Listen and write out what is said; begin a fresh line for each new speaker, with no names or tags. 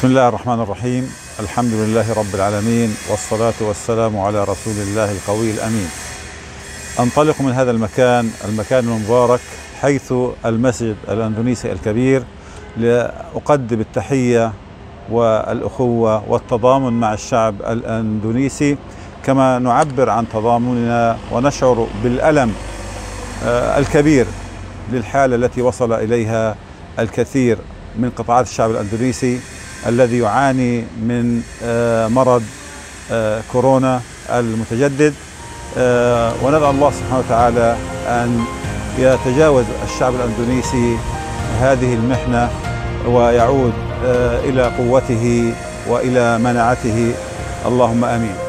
بسم الله الرحمن الرحيم. الحمد لله رب العالمين، والصلاة والسلام على رسول الله القوي الأمين. أنطلق من هذا المكان المبارك حيث المسجد الأندونيسي الكبير لأقدم التحية والأخوة والتضامن مع الشعب الأندونيسي، كما نعبر عن تضامننا ونشعر بالألم الكبير للحالة التي وصل إليها الكثير من قطاعات الشعب الأندونيسي الذي يعاني من مرض كورونا المتجدد. وندعو الله سبحانه وتعالى أن يتجاوز الشعب الأندونيسي هذه المحنة ويعود إلى قوته وإلى مناعته، اللهم آمين.